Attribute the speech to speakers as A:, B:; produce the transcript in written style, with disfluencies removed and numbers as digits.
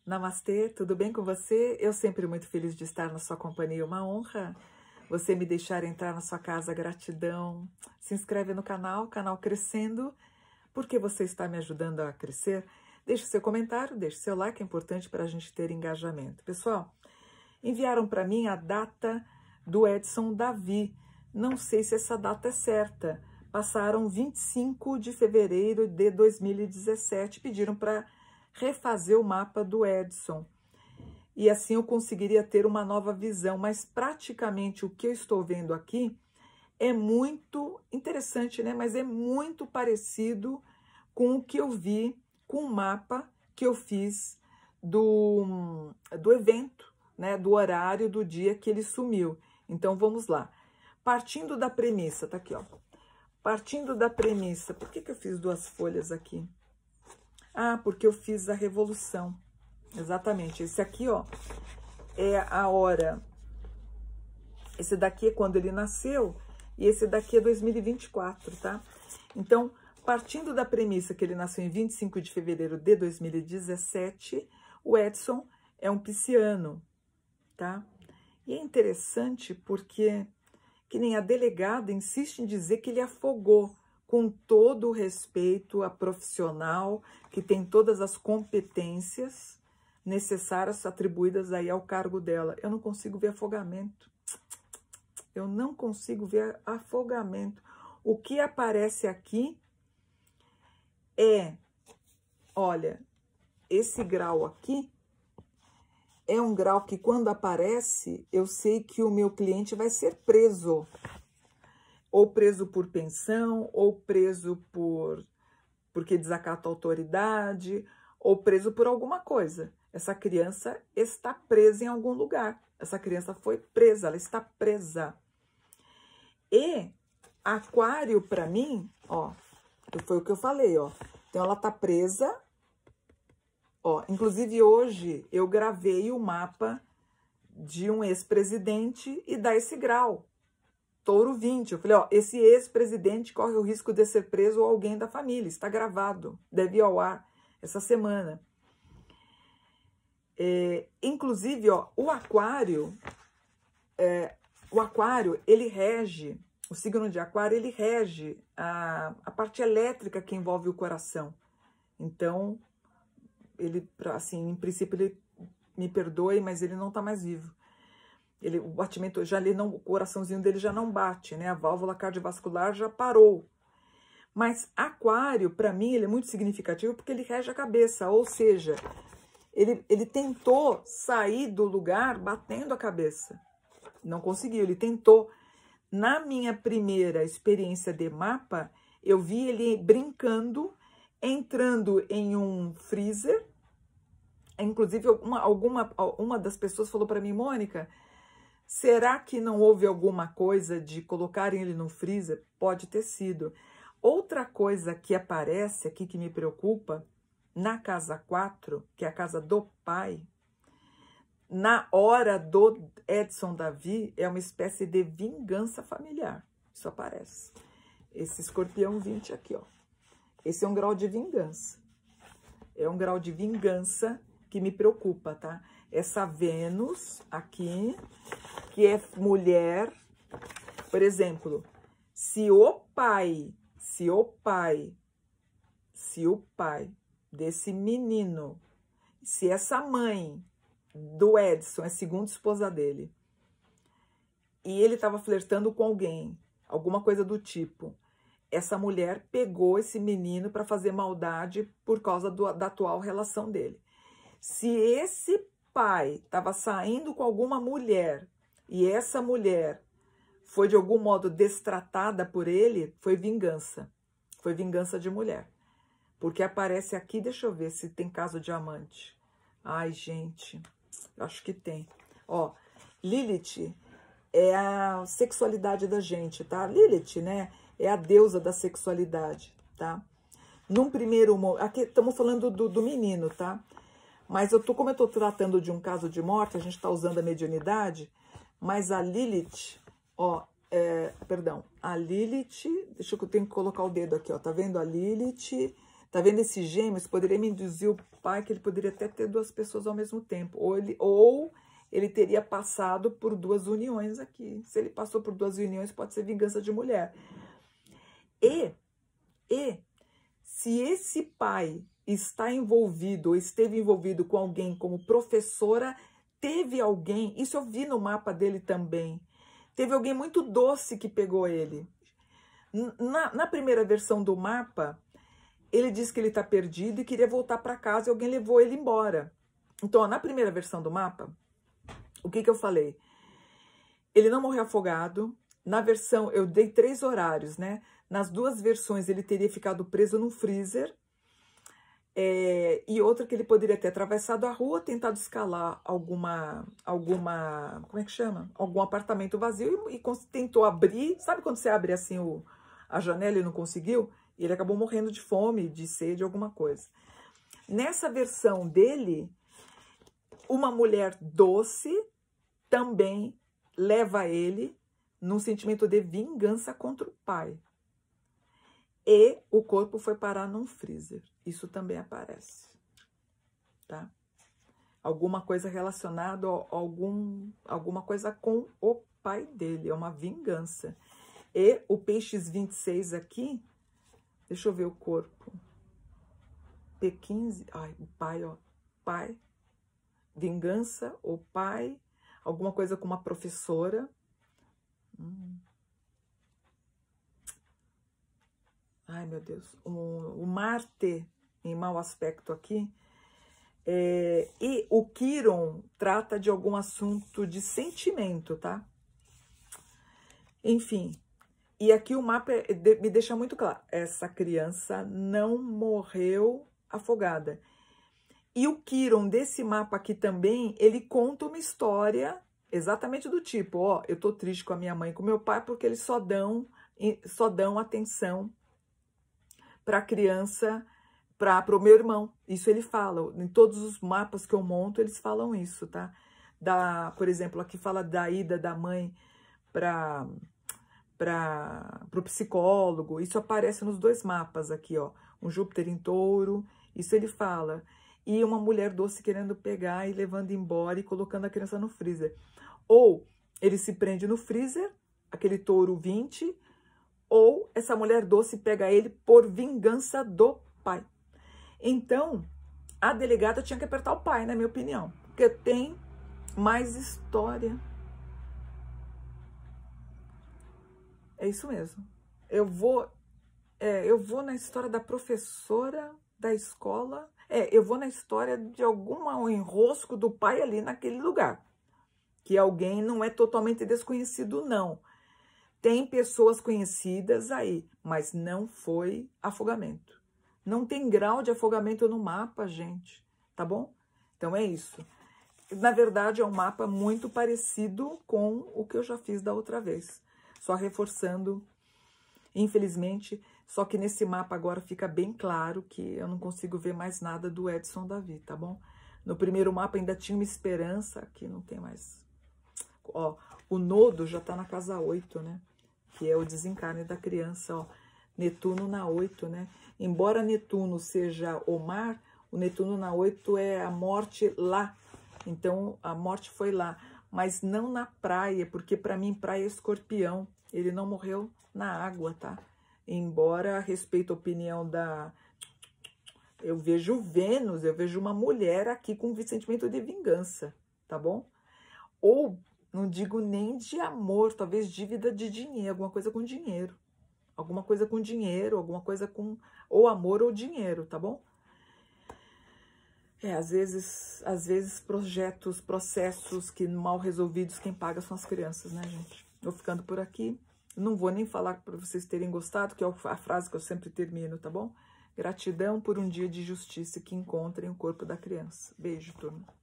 A: Namastê, tudo bem com você? Eu sempre muito feliz de estar na sua companhia, uma honra você me deixar entrar na sua casa, gratidão. Se inscreve no canal Crescendo, porque você está me ajudando a crescer. Deixe seu comentário, deixe seu like, é importante para a gente ter engajamento. Pessoal, enviaram para mim a data do Edson Davi. Não sei se essa data é certa. Passaram 25 de fevereiro de 2017, pediram para refazer o mapa do Edson. E assim eu conseguiria ter uma nova visão, mas praticamente o que eu estou vendo aqui é muito interessante, né? Mas é muito parecido com o que eu vi, com o mapa que eu fiz do evento, né? Do horário do dia que ele sumiu. Então vamos lá. Partindo da premissa, tá aqui, ó. Partindo da premissa, por que eu fiz duas folhas aqui? Ah, porque eu fiz a revolução. Exatamente. Esse aqui, ó, é a hora. Esse daqui é quando ele nasceu e esse daqui é 2024, tá? Então, partindo da premissa que ele nasceu em 25 de fevereiro de 2017, o Edson é um pisciano, tá? E é interessante porque, que nem a delegada insiste em dizer que ele afogou, com todo o respeito a profissional, que tem todas as competências necessárias atribuídas aí ao cargo dela. Eu não consigo ver afogamento. Eu não consigo ver afogamento. O que aparece aqui é, olha, esse grau aqui é um grau que quando aparece, eu sei que o meu cliente vai ser preso. Ou preso por pensão, ou preso porque desacata a autoridade, ou preso por alguma coisa. Essa criança está presa em algum lugar. Essa criança foi presa, ela está presa. E aquário, para mim, ó, foi o que eu falei, ó. Então, ela tá presa, ó. Inclusive, hoje, eu gravei o mapa de um ex-presidente e dá esse grau. Touro 20. Eu falei, ó, esse ex-presidente corre o risco de ser preso ou alguém da família. Está gravado. Deve ir ao ar essa semana. Inclusive, ó, o aquário, ele rege, o signo de aquário, ele rege a parte elétrica que envolve o coração. Então, ele, assim, em princípio, ele me perdoe, mas ele não está mais vivo. O batimento, já ali não, o coraçãozinho dele já não bate, né? A válvula cardiovascular já parou. Mas aquário, para mim, ele é muito significativo porque ele rege a cabeça, ou seja, ele tentou sair do lugar batendo a cabeça. Não conseguiu, ele tentou. Na minha primeira experiência de mapa, eu vi ele brincando, entrando em um freezer. Inclusive, uma das pessoas falou para mim, Mônica, será que não houve alguma coisa de colocarem ele no freezer? Pode ter sido. Outra coisa que aparece aqui que me preocupa, na casa 4, que é a casa do pai, na hora do Edson Davi, é uma espécie de vingança familiar. Isso aparece. Esse escorpião 20 aqui, ó. Esse é um grau de vingança. É um grau de vingança que me preocupa, tá? Essa Vênus aqui, que é mulher, por exemplo, se o pai desse menino, se essa mãe do Edson é segunda esposa dele, e ele estava flertando com alguém, alguma coisa do tipo, essa mulher pegou esse menino para fazer maldade por causa da atual relação dele. Se esse pai estava saindo com alguma mulher e essa mulher foi de algum modo destratada por ele, foi vingança. Foi vingança de mulher. Porque aparece aqui, deixa eu ver se tem caso de amante. Ai, gente, eu acho que tem. Ó, Lilith é a sexualidade da gente, tá? Lilith, né, é a deusa da sexualidade, tá? Num primeiro momento, aqui estamos falando do menino, tá? Mas como eu tô tratando de um caso de morte, a gente tá usando a mediunidade, mas a Lilith, ó, a Lilith, deixa eu tenho que colocar o dedo aqui, ó, tá vendo? A Lilith Tá vendo esses gêmeos? Poderia me induzir o pai que ele poderia até ter duas pessoas ao mesmo tempo. Ou ele teria passado por duas uniões aqui. Se ele passou por duas uniões, pode ser vingança de mulher. E se esse pai está envolvido ou esteve envolvido com alguém como professora, teve alguém, isso eu vi no mapa dele também, teve alguém muito doce que pegou ele. Na primeira versão do mapa, ele diz que ele está perdido e queria voltar para casa e alguém levou ele embora. Então, ó, na primeira versão do mapa, o que eu falei? Ele não morreu afogado. Na versão, eu dei 3 horários, né? Nas duas versões, ele teria ficado preso num freezer. E outra que ele poderia ter atravessado a rua, tentado escalar alguma, como é que chama? Algum apartamento vazio e tentou abrir. Sabe quando você abre assim a janela e não conseguiu? E ele acabou morrendo de fome, de sede, alguma coisa. Nessa versão dele, uma mulher doce também leva ele num sentimento de vingança contra o pai. E o corpo foi parar num freezer. Isso também aparece, tá? Alguma coisa relacionada a alguma coisa com o pai dele. É uma vingança. E o peixes 26 aqui, deixa eu ver o corpo. P15, ai, o pai, ó. Pai, vingança, o pai, alguma coisa com uma professora. Ai, meu Deus, o Marte em mau aspecto aqui. E o Quiron trata de algum assunto de sentimento, tá? Enfim, e aqui o mapa me deixa muito claro. Essa criança não morreu afogada. E o Quiron desse mapa aqui também, ele conta uma história exatamente do tipo, ó, eu tô triste com a minha mãe e com meu pai porque eles só dão atenção para a criança, para o meu irmão. Isso ele fala, em todos os mapas que eu monto, eles falam isso, tá? Por exemplo, aqui fala da ida da mãe para o psicólogo, isso aparece nos 2 mapas aqui, ó, um Júpiter em touro, isso ele fala. E uma mulher doce querendo pegar e levando embora e colocando a criança no freezer. Ou ele se prende no freezer, aquele touro 20, ou essa mulher doce pega ele por vingança do pai. Então, a delegada tinha que apertar o pai, na minha opinião, porque tem mais história. É isso mesmo. Eu vou na história da professora da escola. Eu vou na história de algum enrosco do pai ali naquele lugar. Que alguém não é totalmente desconhecido, não. Tem pessoas conhecidas aí, mas não foi afogamento. Não tem grau de afogamento no mapa, gente, tá bom? Então é isso. Na verdade, é um mapa muito parecido com o que eu já fiz da outra vez. Só reforçando, infelizmente, só que nesse mapa agora fica bem claro que eu não consigo ver mais nada do Edson Davi, tá bom? No primeiro mapa ainda tinha uma esperança, aqui não tem mais. Ó, o nodo já tá na casa 8, né? Que é o desencarne da criança, ó. Netuno na 8, né? Embora Netuno seja o mar, o Netuno na 8 é a morte lá. Então, a morte foi lá. Mas não na praia, porque para mim praia é escorpião. Ele não morreu na água, tá? Embora, a respeito à opinião da... Eu vejo Vênus, eu vejo uma mulher aqui com sentimento de vingança, tá bom? Ou, não digo nem de amor, talvez dívida de dinheiro, alguma coisa com dinheiro. Alguma coisa com dinheiro, alguma coisa com... ou amor ou dinheiro, tá bom? Às vezes processos que mal resolvidos, quem paga são as crianças, né, gente? Vou ficando por aqui. Não vou nem falar para vocês terem gostado, que é a frase que eu sempre termino, tá bom? Gratidão por um dia de justiça que encontrem o corpo da criança. Beijo, turma.